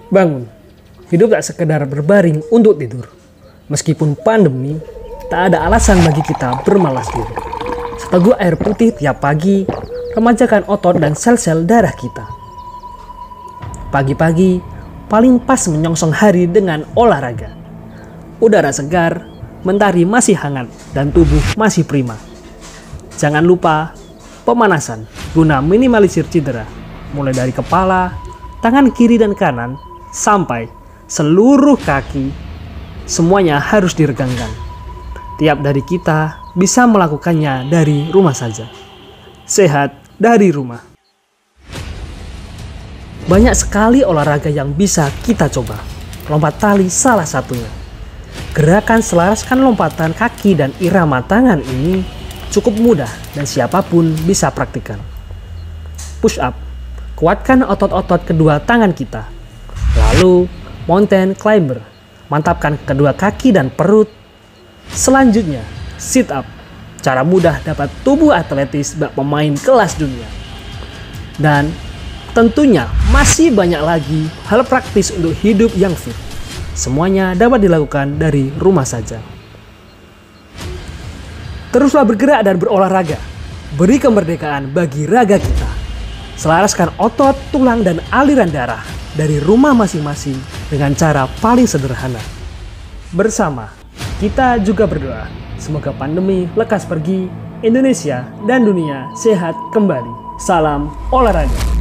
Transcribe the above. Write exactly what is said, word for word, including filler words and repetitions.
Bangun. Hidup tak sekedar berbaring untuk tidur. Meskipun pandemi, tak ada alasan bagi kita bermalas diri. Seteguk air putih tiap pagi, remajakan otot dan sel-sel darah kita. Pagi-pagi, paling pas menyongsong hari dengan olahraga. Udara segar, mentari masih hangat, dan tubuh masih prima. Jangan lupa pemanasan guna minimalisir cedera, mulai dari kepala, tangan kiri dan kanan, sampai seluruh kaki, semuanya harus diregangkan. Tiap dari kita bisa melakukannya dari rumah saja. Sehat dari rumah. Banyak sekali olahraga yang bisa kita coba. Lompat tali salah satunya. Gerakan selaraskan lompatan kaki dan irama tangan ini cukup mudah dan siapapun bisa praktikkan. Push up. Kuatkan otot-otot kedua tangan kita. Lalu, mountain climber. Mantapkan kedua kaki dan perut. Selanjutnya, sit up. Cara mudah dapat tubuh atletis bak pemain kelas dunia. Dan tentunya masih banyak lagi hal praktis untuk hidup yang fit. Semuanya dapat dilakukan dari rumah saja. Teruslah bergerak dan berolahraga. Beri kemerdekaan bagi raga kita. Selaraskan otot, tulang, dan aliran darah dari rumah masing-masing dengan cara paling sederhana. Bersama, kita juga berdoa. Semoga pandemi lekas pergi, Indonesia dan dunia sehat kembali. Salam olahraga.